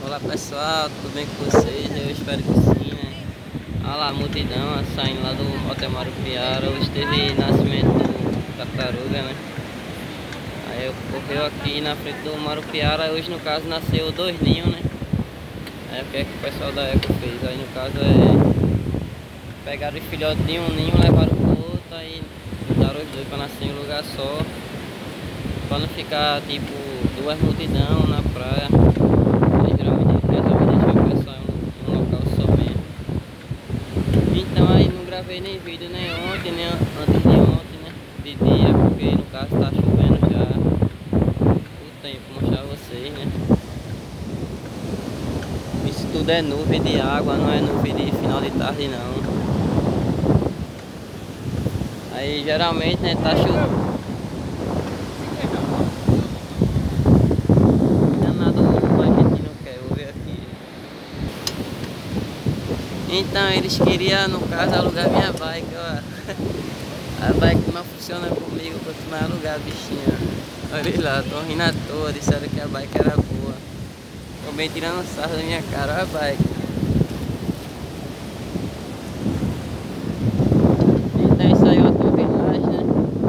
Olá pessoal, tudo bem com vocês? Eu espero que sim, né? Olha lá a multidão saindo lá do Hotel Marupiara. Hoje teve nascimento do tartaruga, né? Aí ocorreu aqui na frente do Marupiara. Hoje no caso nasceu 2 ninhos, né? Aí o que é que o pessoal da Eco fez? Aí no caso pegaram os filhotes de um ninho, levaram pro outro, aí botaram os dois pra nascer em um lugar só, pra não ficar tipo 2 multidão na praia. Aí geralmente resolve deixar o pessoal em um local só mesmo. Então aí não gravei nem vídeo nem ontem, nem antes de ontem, né? De dia, porque no caso tá chovendo já o tempo, mostrar vocês, né? Isso tudo é nuvem de água, não é nuvem de final de tarde não. Aí geralmente, né, tá chovendo. Danado, a gente não quer ouvir aqui. Então eles queriam, no caso, alugar minha bike, ó. A bike não funciona comigo, continuar a alugar a bichinha. Olha lá, tô rindo à toa, disseram que a bike era boa. Tô bem tirando sarro da minha cara, olha a bike. Então isso aí é outra villagem, né?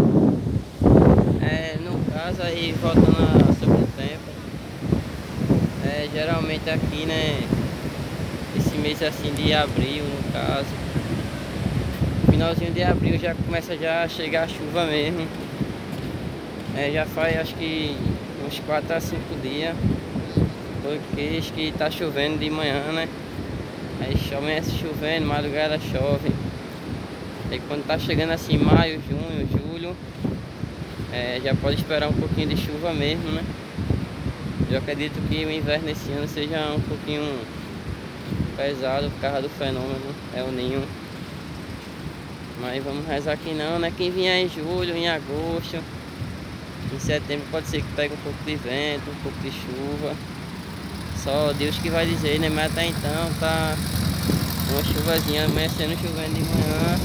No caso aí, voltando sobre o tempo. Geralmente aqui, né? Esse mês assim de abril, no caso. Finalzinho de abril já começa já a chegar a chuva mesmo. Já faz acho que uns 4 a 5 dias. Porque acho que tá chovendo de manhã, né? Aí começa chovendo, madrugada chove. Aí quando tá chegando assim maio, junho, julho, já pode esperar um pouquinho de chuva mesmo, né? Eu acredito que o inverno esse ano seja um pouquinho pesado por causa do fenômeno El Niño. Mas vamos rezar que não, né? Quem vier em julho, em agosto, em setembro pode ser que pegue um pouco de vento, um pouco de chuva. Só Deus que vai dizer, né? Mas até então tá uma chuvazinha, amanhecendo chovendo de manhã.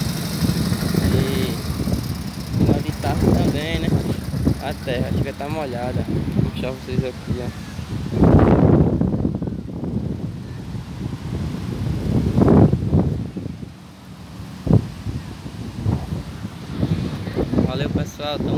E final de tarde também, né? A terra acho que tá molhada. Vou mostrar vocês aqui, ó. Valeu pessoal,